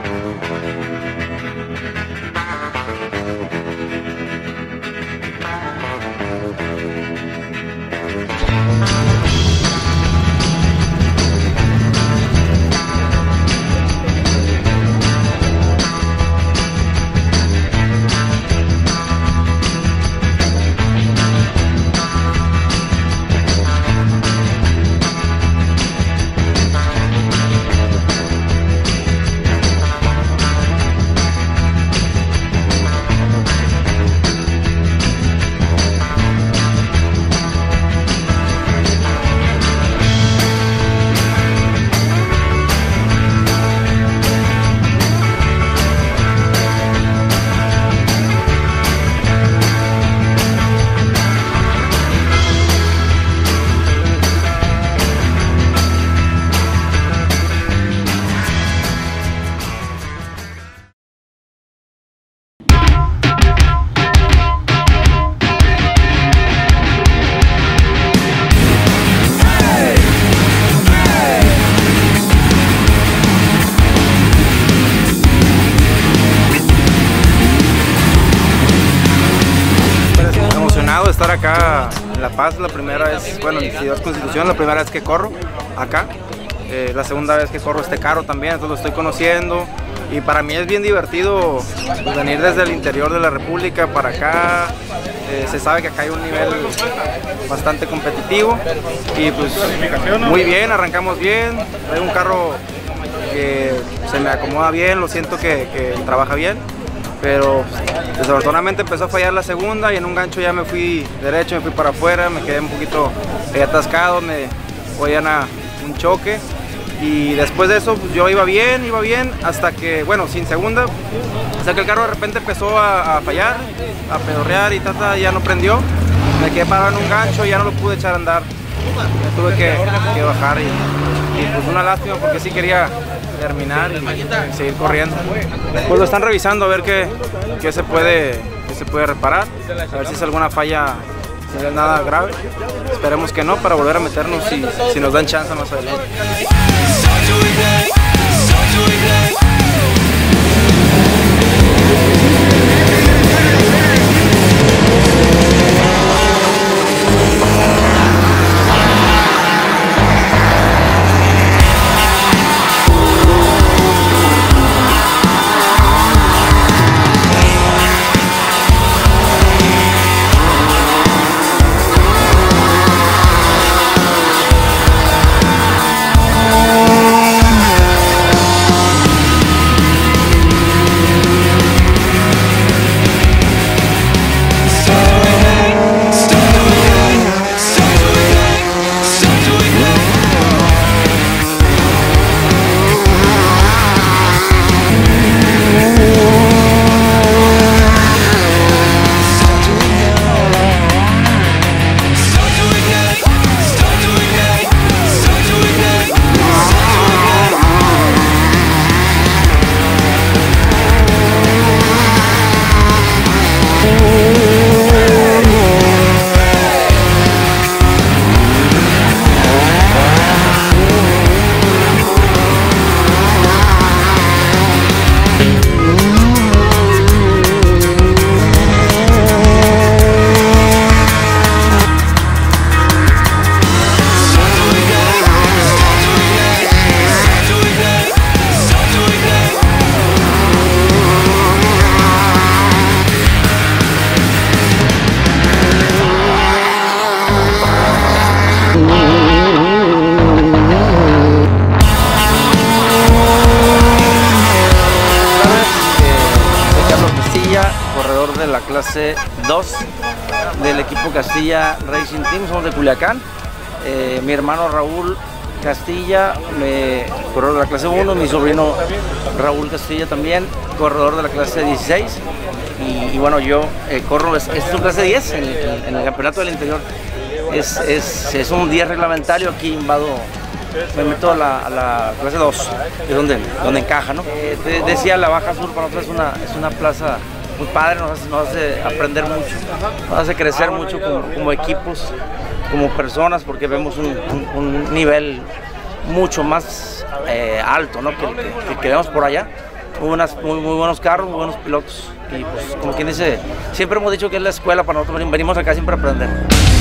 Estar acá en La Paz, la primera vez, bueno, en Ciudad Constitución, la primera vez que corro acá, la segunda vez que corro este carro también, entonces lo estoy conociendo y para mí es bien divertido pues, venir desde el interior de la República para acá. Se sabe que acá hay un nivel bastante competitivo y pues muy bien, arrancamos bien, hay un carro que se me acomoda bien, lo siento que trabaja bien. Pero desafortunadamente empezó a fallar la segunda y en un gancho ya me fui derecho, me fui para afuera, me quedé un poquito atascado, me oían a un choque y después de eso pues, yo iba bien hasta que, bueno, sin segunda, hasta que el carro de repente empezó a fallar, a pedorrear y ya no prendió, me quedé parado en un gancho y ya no lo pude echar a andar, me tuve que bajar y pues una lástima porque sí quería terminar y seguir corriendo. Pues lo están revisando a ver qué se puede reparar, a ver si es alguna falla, si no es nada grave. Esperemos que no, para volver a meternos si nos dan chance más adelante. Corredor de la clase 2 del equipo Castilla Racing Team, somos de Culiacán. Mi hermano Raúl Castilla, corredor de la clase 1, mi sobrino Raúl Castilla también, corredor de la clase 16. Y bueno, yo corro, es un clase 10 en el campeonato del interior. Es un 10 reglamentario, aquí me meto a la clase 2, es donde encaja, ¿no? Decía, la Baja Sur para nosotros es una plaza muy padre, nos hace aprender mucho, nos hace crecer mucho como equipos, como personas, porque vemos un nivel mucho más alto, ¿no? que vemos por allá. hubo muy buenos carros, muy buenos pilotos. Y pues, como quien dice, siempre hemos dicho que es la escuela para nosotros, venimos acá siempre a aprender.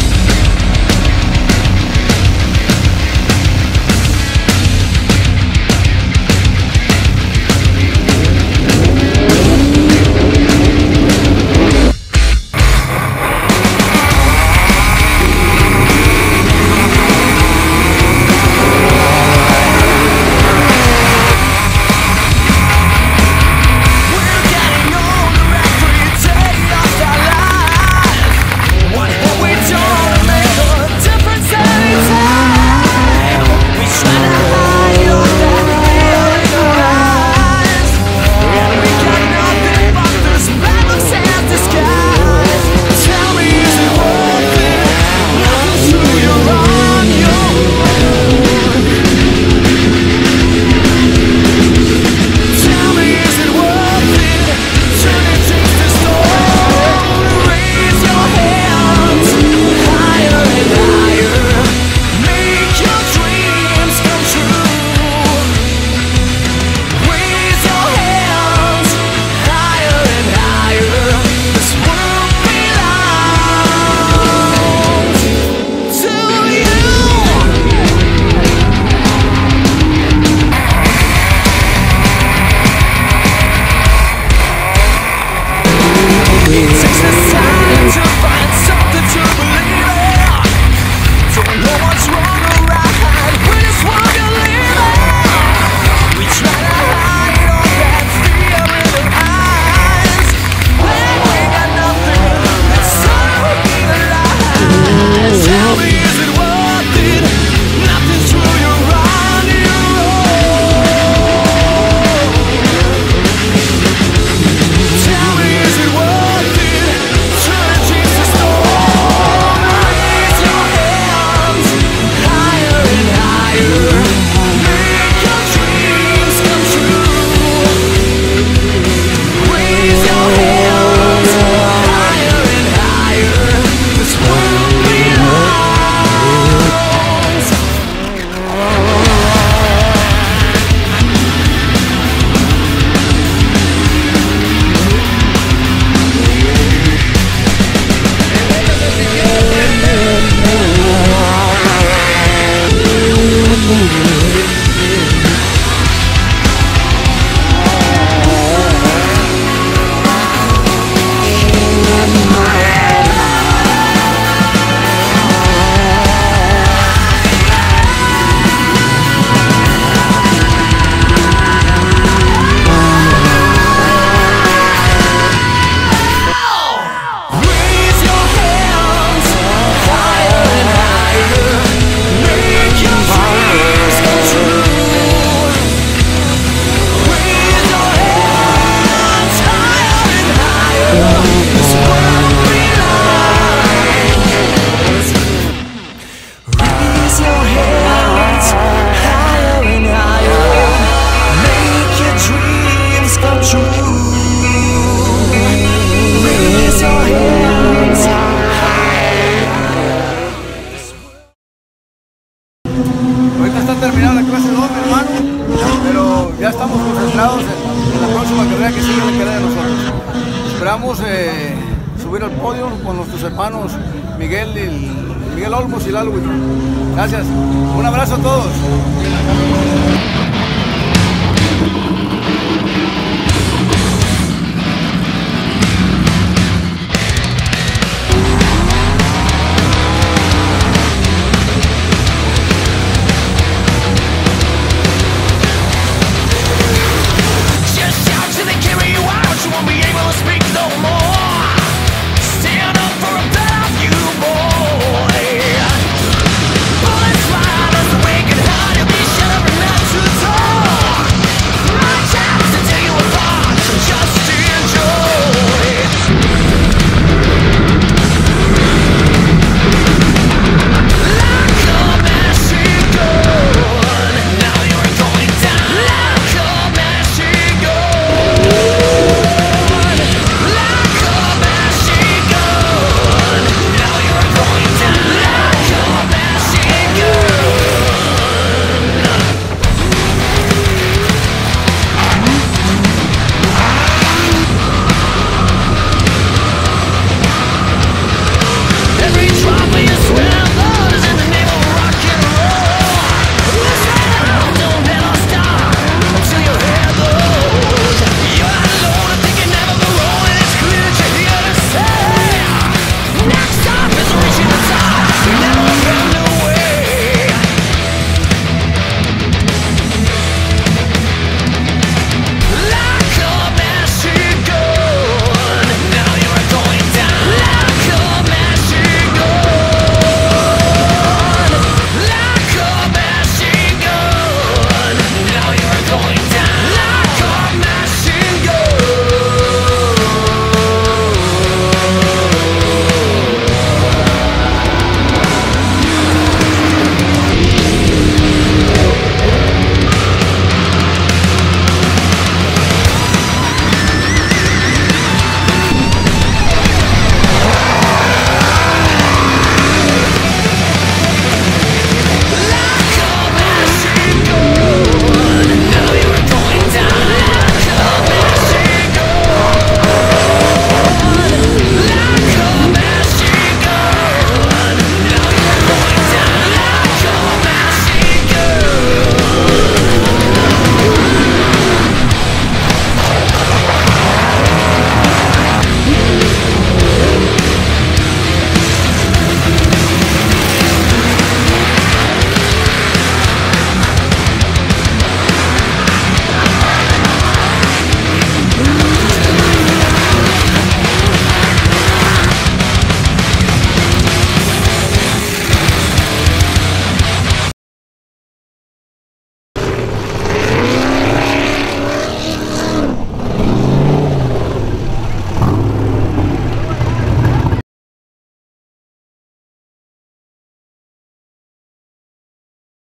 Ahorita está terminando la clase 2, mi hermano, pero ya estamos concentrados en la próxima carrera que sigue la carrera de nosotros. Esperamos subir al podio con nuestros hermanos Miguel Olmos y Lalo Huitrón. Gracias. Un abrazo a todos.